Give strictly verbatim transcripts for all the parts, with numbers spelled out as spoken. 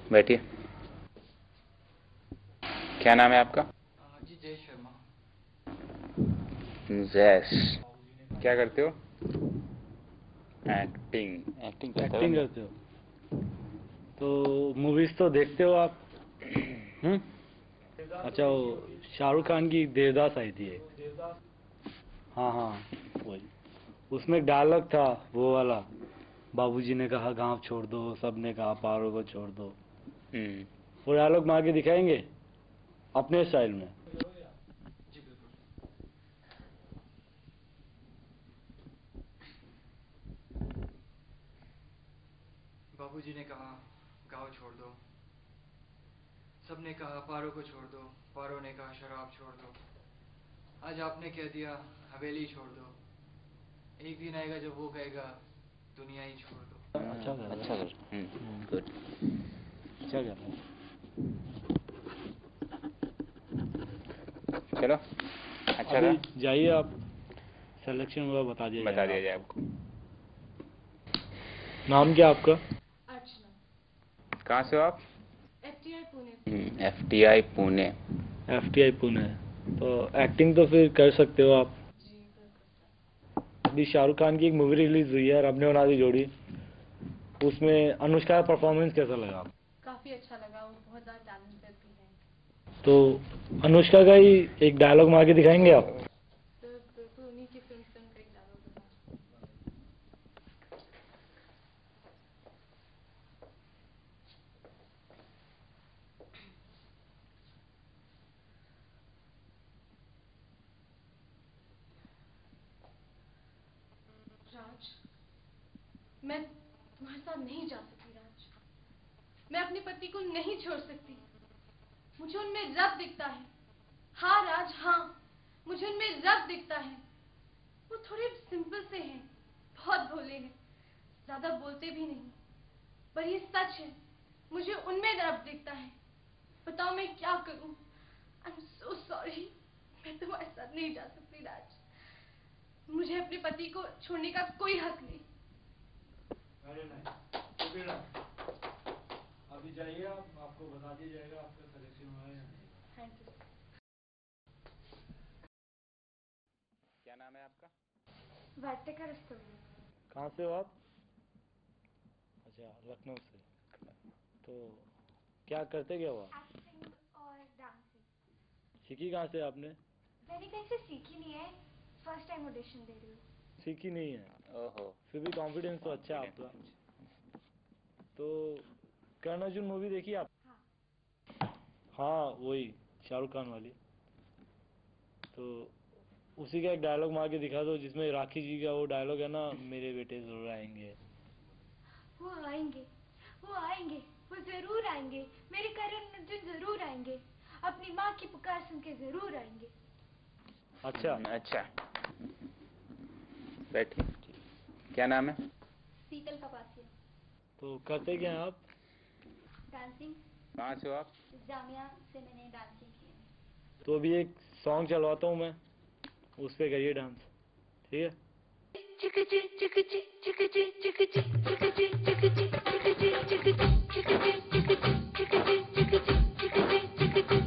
बैठिए। क्या नाम है आपका? जी जय शर्मा। जैश। क्या करते हो? एक्टिंग। एक्टिंग करते एक्टिंग करते हो तो मूवीज तो देखते हो आप? हम्म अच्छा, वो शाहरुख खान की देवदास आई थी एक। हाँ हाँ वही। उसमें एक डायलॉग था वो वाला, बाबूजी ने कहा गांव छोड़ दो, सबने कहा पारों को छोड़ दो। हम्म। वो डायलॉग मार के दिखाएंगे अपने स्टाइल में। जी बिल्कुल। बाबूजी ने कहा गांव छोड़ दो, सबने कहा पारों को छोड़ दो, पारों ने कहा शराब छोड़ दो, आज आपने कह दिया हवेली छोड़ दो, एक दिन आएगा जब वो कहेगा दुनिया ही छोड़ दो। अच्छा कर रहा है। अच्छा कर। Hmm, good. अच्छा कर रहा है। चलो, अच्छा अभी था। जाइए आप, सिलेक्शन हुआ बता दिया बता जाएगा दिया जाए आपको। आपको। नाम क्या आपका? अर्चना। कहाँ से हो आप? FTI Pune. FTI Pune. FTI Pune. तो एक्टिंग तो फिर कर सकते हो आप। जी कर सकता है। अभी शाहरुख खान की एक मूवी रिलीज हुई है, रब ने बना दी जोड़ी, उसमें अनुष्का का परफॉर्मेंस कैसा लगा आपको? काफी अच्छा लगा, वो बहुत ज्यादा टैलेंटेड भी है। तो अनुष्का का ही एक डायलॉग मार के दिखाएंगे आप? तो बिल्कुल उन्हीं की फिल्म फिल्म का एक डायलॉग था। राज, मैं तुम्हारे साथ नहीं जा सकती राज। मैं अपने पति को नहीं छोड़ सकती। मुझे उनमें रब दिखता है। हाँ राज, हाँ, मुझे उनमें रब दिखता है। वो थोड़े सिंपल से हैं, बहुत भोले हैं, ज्यादा बोलते भी नहीं, पर ये सच है, मुझे उनमें रब दिखता है। बताओ मैं क्या करूं? I'm so sorry, मैं तुम्हारे साथ नहीं जा सकती राज। मुझे अपने पति को छोड़ने का कोई हक नहीं। अरे नहीं, अभी जाइए आप, आपको बता दिया जाएगा आपका सिलेक्शन हुआ है या नहीं। Thank you. क्या नाम है आपका? वाटिका रस्तोगी। कहाँ से हो आप? अच्छा, लखनऊ से। तो क्या करते क्या हो आप? एक्टिंग और डांसिंग। सीखी कहाँ से आपने? मैंने कहीं से सीखी नहीं है, फर्स्ट टाइम ऑडिशन दे रही हूँ। सीखी नहीं है? ओहो। फिर भी कॉन्फिडेंस तो अच्छा है आपका। तो कर्ण अर्जुन मूवी देखी आप? हाँ। हाँ वही, शाहरुख खान वाली। तो उसी का एक डायलॉग मार के दिखा दो, जिसमें राखी जी का वो डायलॉग है ना, मेरे बेटे जरूर आएंगे। वो आएंगे, वो आएंगे, वो जरूर आएंगे, मेरे करण अर्जुन जरूर आएंगे, अपनी माँ की पुकार सुन के जरूर आएंगे। अच्छा। अच्छा, बैठिए। क्या नाम है? शीतल कपासिया। तो करते क्या हैं आप? डांसिंग। कहाँ से हो आप? जामिया से मैंने डांसिंग की है। तो अभी एक सॉन्ग चलवाता हूँ मैं, उस पे करिए डांस, ठीक है? चिकची चिकची चिकची चिकची चिकची चिकची चिकची चिकची चिकची चिकची चिकची चिकची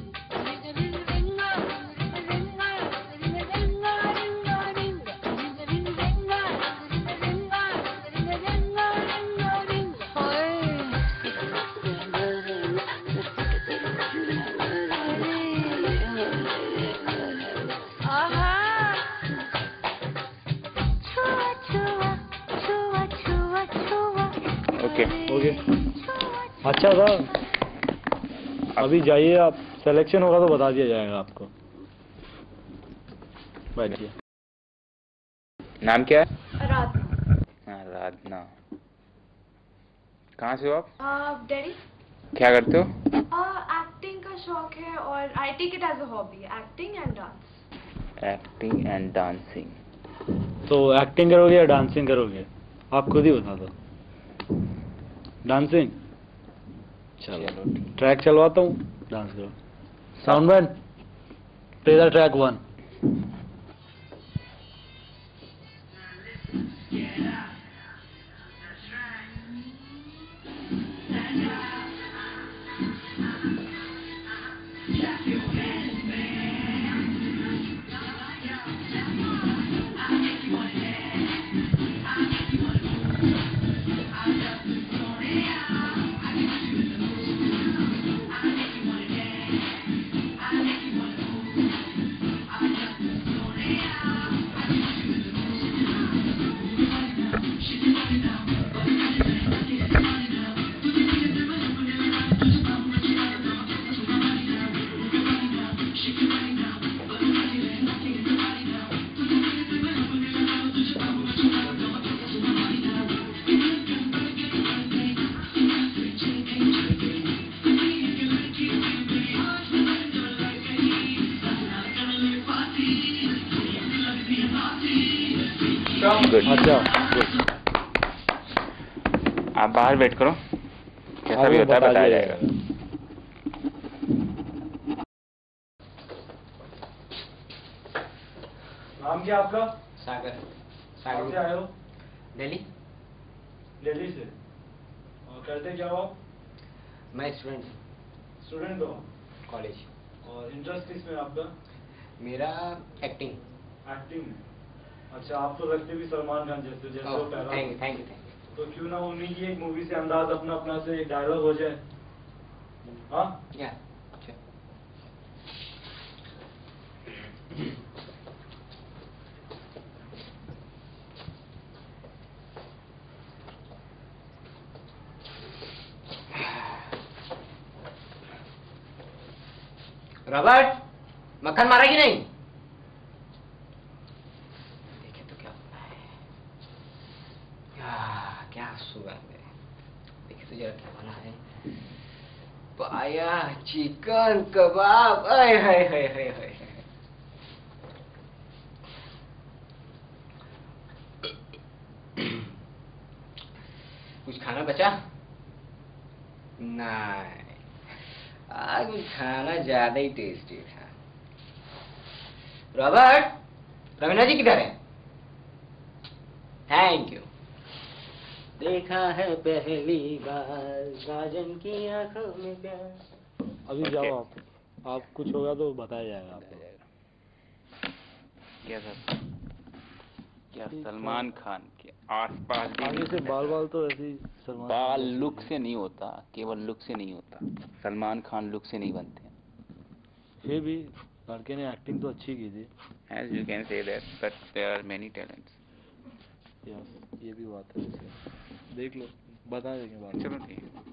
ओके। ओके, अच्छा था। अभी जाइए आप, सिलेक्शन होगा तो बता दिया जाएगा आपको। बैठिए। नाम क्या है? आराधना। हाँ, राधना। कहाँ से हो आप? आप डैडी? क्या करते हो? एक्टिंग का शौक है और I take it as a hobby, acting and dance. Acting and dancing. तो एक्टिंग करोगे या डांसिंग करोगे, आप खुद ही बता दो। डांसिंग? चलो ट्रैक चलवाता हूँ, डांस करो। Sound man, play the track one. Good. अच्छा good। आप बाहर वेट करो, कैसा हाँ, भी वो होता है बता बताया दिया जाएगा। नाम क्या आपका? सागर। कहाँ से आए हो? दिल्ली। दिल्ली से। और करते क्या हो आप? मैं स्टूडेंट स्टूडेंट हो? कॉलेज। और इंटरेस्ट किस में है आपका? मेरा एक्टिंग। एक्टिंग में। अच्छा, आप तो लगते भी सलमान खान जैसे जैसे वो पहला। Thank you thank you thank तो क्यों ना उन्हीं की एक मूवी से अंदाज अपना अपना से एक डायलॉग हो जाए। हाँ? यू। या अच्छा। रॉबर्ट, मक्खन मारा कि नहीं? देखे तो क्या होता है। आह, क्या सुबह में देखे तो जरा क्या बना है। पाया, चिकन, कबाब, आय हाय हाय हाय हाय। कुछ खाना बचा? नहीं, आज कुछ खाना ज्यादा ही टेस्टी था। रॉबर्ट, रवीना जी किधर है? Thank you. देखा है पहली बार गाजन की आंखों में प्यार। अभी Okay. जाओ आप। आप कुछ होगा तो बताया जाएगा आपको। बताया जाएगा। क्या सर, क्या ठीक सलमान है। खान के आसपास भी आगे नहीं से होता बाल सर। बाल तो ऐसे ही सलमान खान बाल जैसे लुक ही। से नहीं होता, केवल लुक से नहीं होता। सलमान खान लुक से नहीं बनते। फिर भी लड़के ने एक्टिंग तो अच्छी की थी। As you can say that, but there are many talents. Yes, ये भी बात है वैसे। देख लो, बता देंगे बाद में। चलो ठीक है।